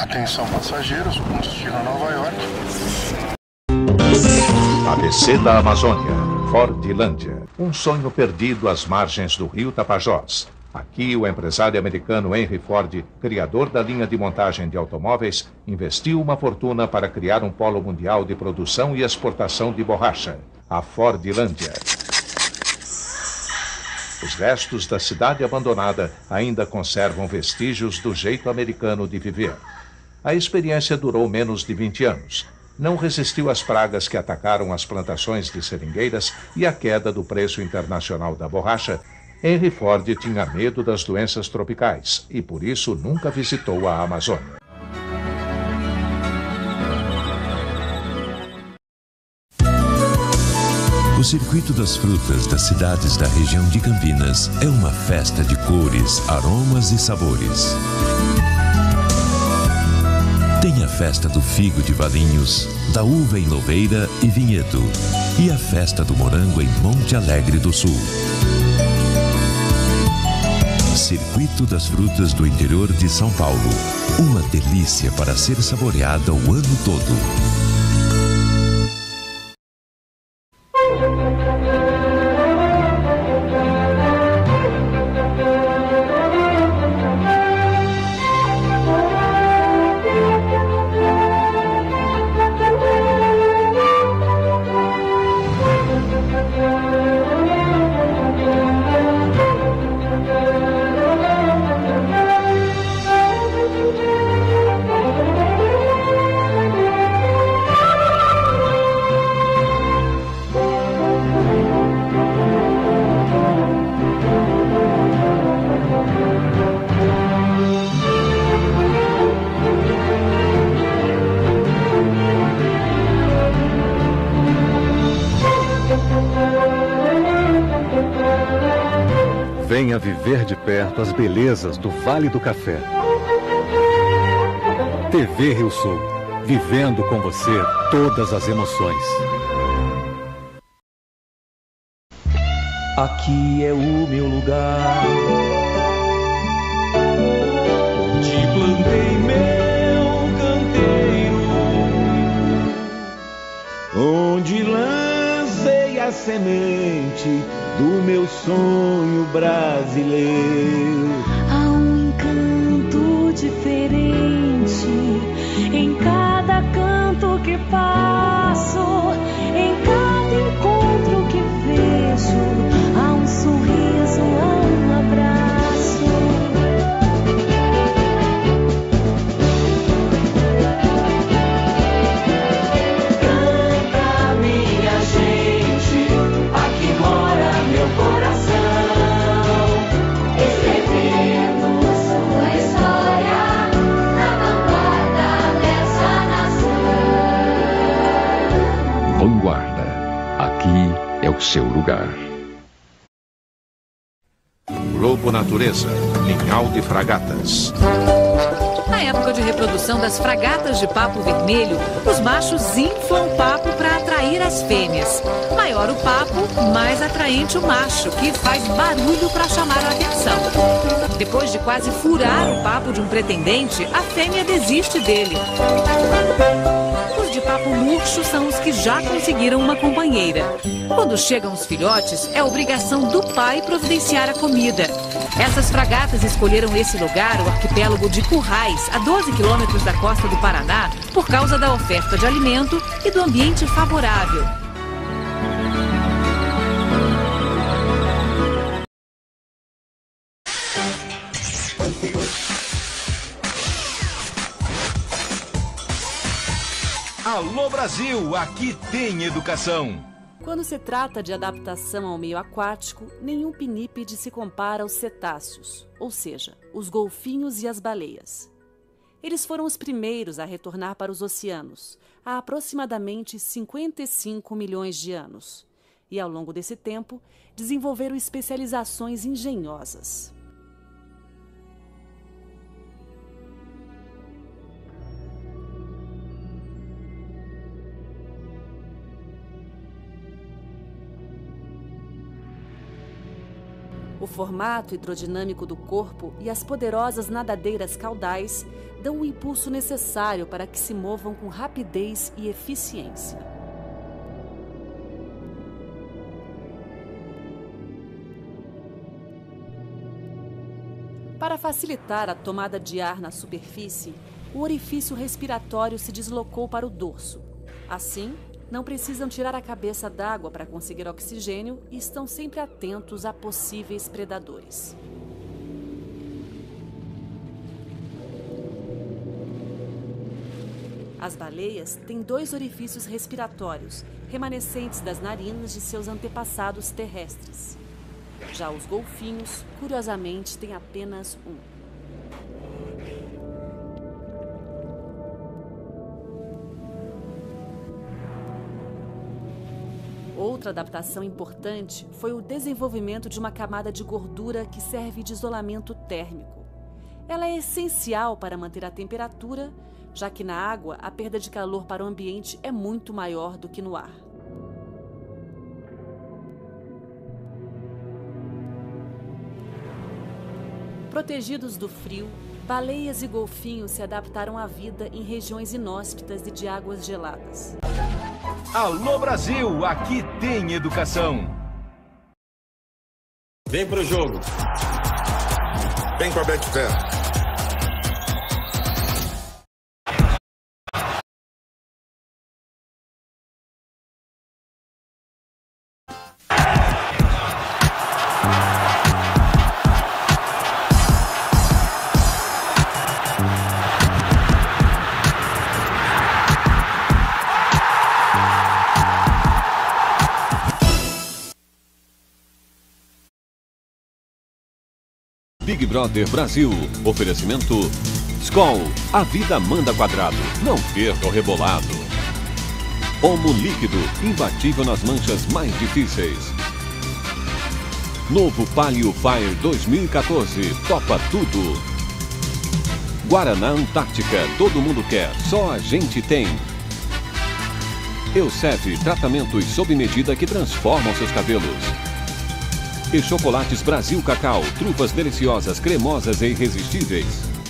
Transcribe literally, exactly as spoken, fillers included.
Atenção passageiros, com destino a Nova York. A B C da Amazônia, Fordlândia. Um sonho perdido às margens do rio Tapajós. Aqui, o empresário americano Henry Ford, criador da linha de montagem de automóveis, investiu uma fortuna para criar um polo mundial de produção e exportação de borracha, a Fordlândia. Os restos da cidade abandonada ainda conservam vestígios do jeito americano de viver. A experiência durou menos de vinte anos. Não resistiu às pragas que atacaram as plantações de seringueiras e à queda do preço internacional da borracha. Henry Ford tinha medo das doenças tropicais e, por isso, nunca visitou a Amazônia. O Circuito das Frutas das cidades da região de Campinas é uma festa de cores, aromas e sabores. Tem a festa do figo de Valinhos, da uva em Louveira e Vinhedo, e a festa do morango em Monte Alegre do Sul. Circuito das Frutas do interior de São Paulo. Uma delícia para ser saboreada o ano todo. Venha viver de perto as belezas do Vale do Café. T V Rio Sul, vivendo com você todas as emoções. Aqui é o meu lugar, onde plantei meu canteiro, onde lancei a semente do meu sonho brasileiro. Há um encanto diferente em cada canto que passo, em cada encontro que vejo. Há um sorriso, há um abraço. Canta, minha gente, aqui mora meu coração, escrevendo sua história na vanguarda dessa nação. Vanguarda, aqui é o seu lugar. Globo Natureza, Linhal de Fragatas. Na época de reprodução das fragatas de papo vermelho, os machos inflam o papo para atrair as fêmeas. Maior o papo, mais atraente o macho, que faz barulho para chamar a atenção. Depois de quase furar o papo de um pretendente, a fêmea desiste dele. Os de papo murcho são os que já conseguiram uma companheira. Quando chegam os filhotes, é obrigação do pai providenciar a comida. Essas fragatas escolheram esse lugar, o arquipélago de Currais, a doze quilômetros da costa do Paraná, por causa da oferta de alimento e do ambiente favorável. Alô Brasil, aqui tem educação. Quando se trata de adaptação ao meio aquático, nenhum pinípede se compara aos cetáceos, ou seja, os golfinhos e as baleias. Eles foram os primeiros a retornar para os oceanos, há aproximadamente cinquenta e cinco milhões de anos, e ao longo desse tempo desenvolveram especializações engenhosas. O formato hidrodinâmico do corpo e as poderosas nadadeiras caudais dão o impulso necessário para que se movam com rapidez e eficiência. Para facilitar a tomada de ar na superfície, o orifício respiratório se deslocou para o dorso. Assim, não precisam tirar a cabeça d'água para conseguir oxigênio e estão sempre atentos a possíveis predadores. As baleias têm dois orifícios respiratórios, remanescentes das narinas de seus antepassados terrestres. Já os golfinhos, curiosamente, têm apenas um. Outra adaptação importante foi o desenvolvimento de uma camada de gordura que serve de isolamento térmico. Ela é essencial para manter a temperatura, já que na água a perda de calor para o ambiente é muito maior do que no ar. Protegidos do frio, baleias e golfinhos se adaptaram à vida em regiões inóspitas e de águas geladas. Alô Brasil, aqui tem educação. Vem pro jogo. Vem com a Betfair. Big Brother Brasil. Oferecimento Skol. A vida manda quadrado. Não perca o rebolado. Omo líquido. Imbatível nas manchas mais difíceis. Novo Palio Fire dois mil e quatorze. Topa tudo. Guaraná Antártica. Todo mundo quer. Só a gente tem. Eusef. Tratamentos sob medida que transformam seus cabelos. E Chocolates Brasil Cacau, trufas deliciosas, cremosas e irresistíveis.